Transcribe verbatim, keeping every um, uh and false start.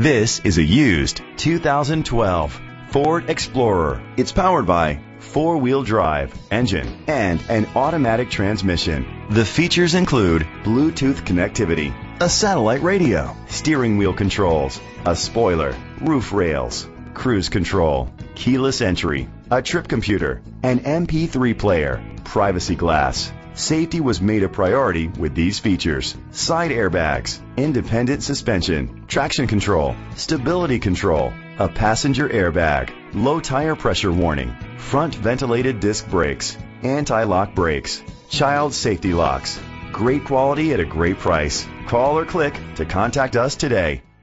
This is a used two thousand twelve Ford Explorer. It's powered by four-wheel drive engine and an automatic transmission. The features include Bluetooth connectivity, a satellite radio, steering wheel controls, a spoiler, roof rails, cruise control, keyless entry, a trip computer, an M P three player, privacy glass. Safety was made a priority with these features: side airbags, independent suspension, traction control, stability control, a passenger airbag, low tire pressure warning, front ventilated disc brakes, anti-lock brakes, child safety locks. Great quality at a great price. Call or click to contact us today.